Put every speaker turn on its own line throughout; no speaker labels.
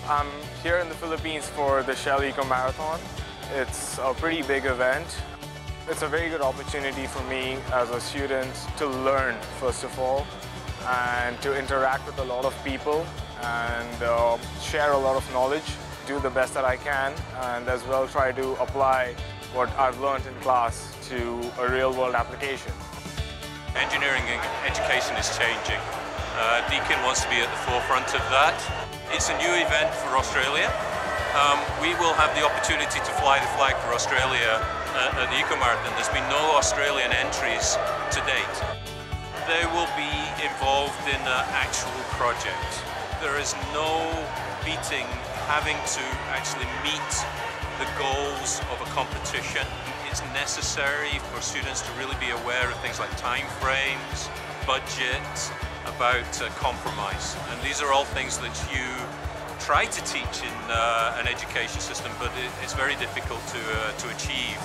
I'm here in the Philippines for the Shell Eco Marathon. It's a pretty big event. It's a very good opportunity for me as a student to learn, first of all, and to interact with a lot of people and share a lot of knowledge, do the best that I can, and as well try to apply what I've learned in class to a real-world application.
Engineering education is changing. Deakin wants to be at the forefront of that. It's a new event for Australia. We will have the opportunity to fly the flag for Australia at the Eco Marathon. There's been no Australian entries to date. They will be involved in an actual project. There is no beating having to actually meet the goals of a competition. It's necessary for students to really be aware of things like time frames, budget, about compromise. And these are all things that you try to teach in an education system, but it's very difficult to achieve.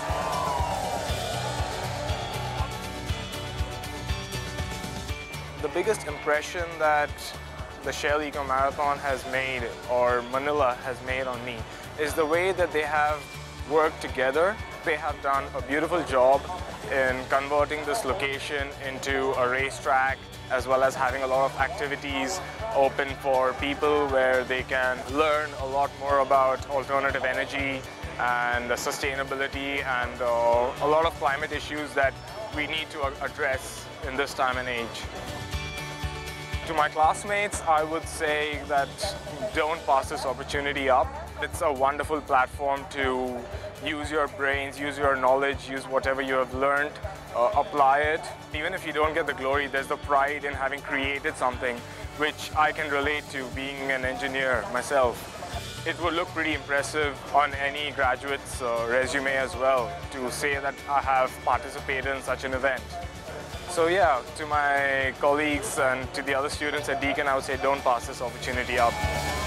The biggest impression that the Shell Eco Marathon has made, or Manila has made on me, is the way that they have worked together. They have done a beautiful job in converting this location into a racetrack, as well as having a lot of activities open for people where they can learn a lot more about alternative energy and sustainability and a lot of climate issues that we need to address in this time and age. To my classmates, I would say that don't pass this opportunity up. It's a wonderful platform to use your brains, use your knowledge, use whatever you have learned, apply it. Even if you don't get the glory, there's the pride in having created something which I can relate to being an engineer myself. It would look pretty impressive on any graduate's resume as well to say that I have participated in such an event. So yeah, to my colleagues and to the other students at Deakin, I would say don't pass this opportunity up.